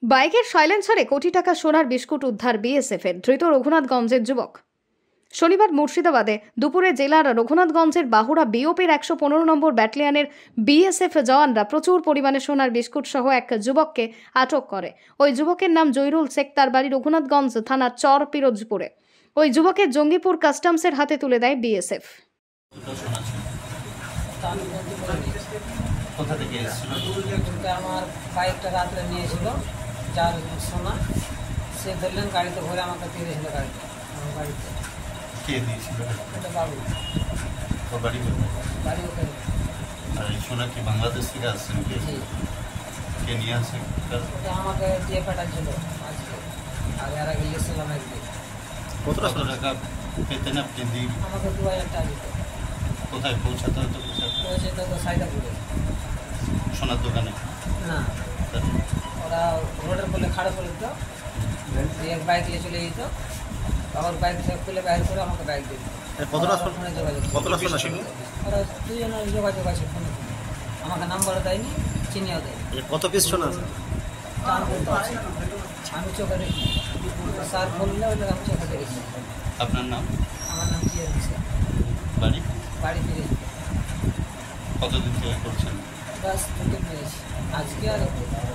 বাইকের সাইলেন্সারে কোটি টাকা সোনার বিস্কুট উদ্ধার বিএসএফের। ধৃত রঘুনাথগঞ্জের যুবক। শনিবার মুর্শিদাবাদে দুপুরে জেলার রঘুনাথগঞ্জের বাহুড়া বিওপির 115 নম্বর ব্যাটালিয়নের বিএসএফ জওয়ানরা প্রচুর পরিমাণে সোনার বিস্কুট সহ এক যুবককে আটক করে। ওই যুবকের নাম জয়রুল শেখ, তার বাড়ি রঘুনাথগঞ্জ থানার চর পিরোজপুরে। ওই যুবকের জঙ্গিপুর কাস্টমসের হাতে তুলে দেয় বিএসএফ। কোথা থেকে এসেছিল? আমার বাইকটা রাত্রে নিয়েছিল, যার সোনা সে ধরলেন, গাড়িতে ভরে আমাকে দিয়ে দিয়েছিল। গাড়িটা আমার বাড়িতে। কে দিয়েছিল? এটা বাবু। ওর বাড়ি বাড়ি ওখানে। আর এই সোনা কি বাংলাদেশ থেকে আসছেন? কে নিয়ে আসে? ওটা আমাকে দিয়ে পাঠাচ্ছিল আজকে, আর এর আগে গিয়েছিলাম একদিন। কত টাকা পেতেন আপনি? আমাকে 2000 টাকা দিত। কোথায় পৌঁছাতে হতো? পৌঁছাতে তো সাইদাপুরে। সোনার দোকানে না, ওরা রোডের বলে খাড়া করে দিত, এক বাইক নিয়ে চলে যেত। আবার বাইক খুলে বাইর করে আমাকে বাইক দিয়ে দিত। ফোনে যোগাযোগ, ওরা দুজনের যোগাযোগ আছে ফোনে। আমাকে নাম্বারও দেয়নি, চিনিও দেয়নি। কত পিস সোনা আছে? আমি চোখে দেখি, স্যার বললে ওটা আমি চোখে দেখেছি। আপনার নাম? আমার নাম জিয়া দিছে। বাড়ি? বাড়ি ফিরে কতদিন থেকে করছেন? বাস দুটো পেয়েছি, আজকে আর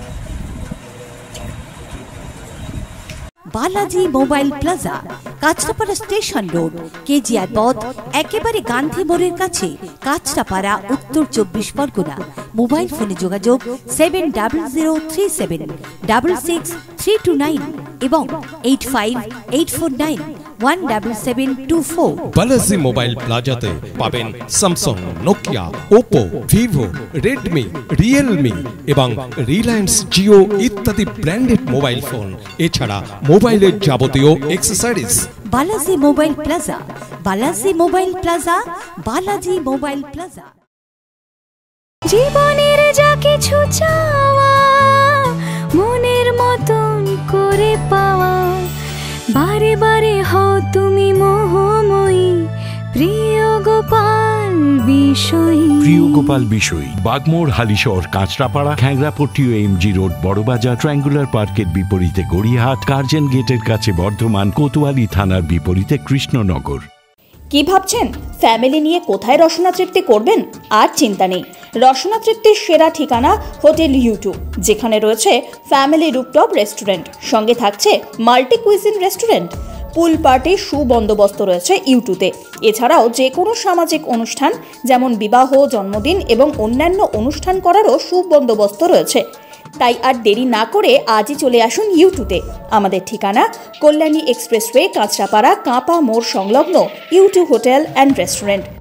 Balaji mobile plaza, Kanchrapara station road, KGR পথ, একেবারে গান্ধী মোড়ের কাছে, কাঁচরাপাড়া, উত্তর 24 পরগনা। মোবাইল ফোনে যোগাযোগ 7003766329 এবং 8584917724। বালাজি মোবাইল প্লাজাতে পাবেন Samsung, Nokia, Oppo, Vivo, Redmi, Realme এবং রিলায়েন্স জিও ইত্যাদি ব্র্যান্ডেড মোবাইল ফোন, এছাড়া মোবাইলের যাবতীয় accessories. Balaji mobile plaza, Balaji mobile plaza, Balaji mobile plaza. জীবনের যা কিছু চাওয়া, মনের মতন করে পাওয়া, বারে বারে হও তুমি মোহময়ী, প্রিয় গোপাল বিষয়ী। প্রিয় গোপাল বিষয়ী, বাগমোড়, হালিশহর, কাঁচরাপাড়া, খ্যাংরাপট্টি ও এমজি রোড, বড়বাজার, ট্রায়াঙ্গুলার পার্কের বিপরীতে গড়িয়াহাট, কার্জন গেটের কাছে বর্ধমান, কোতোয়ালি থানার বিপরীতে কৃষ্ণনগর। কি ভাবছেন ফ্যামিলি নিয়ে কোথায় রসনা তৃপ্তি করবেন? আর চিন্তা নেই, রসনা তৃপ্তির সেরা ঠিকানা হোটেল ইউ2, যেখানে রয়েছে ফ্যামিলি রুফটপ রেস্টুরেন্ট, সঙ্গে থাকছে মাল্টি কুইজিন রেস্টুরেন্ট। পুল পার্টির সুবন্দোবস্ত রয়েছে ইউ2তে। এছাড়াও যে কোনো সামাজিক অনুষ্ঠান যেমন বিবাহ, জন্মদিন এবং অন্যান্য অনুষ্ঠান করারও সুবন্দোবস্ত রয়েছে। তাই আর দেরি না করে আজই চলে আসুন ইউ2তে। আমাদের ঠিকানা কল্যাণী এক্সপ্রেসওয়ে, কাঁচরাপাড়া, কাঁপা মোড় সংলগ্ন ইউ2 হোটেল অ্যান্ড রেস্টুরেন্ট।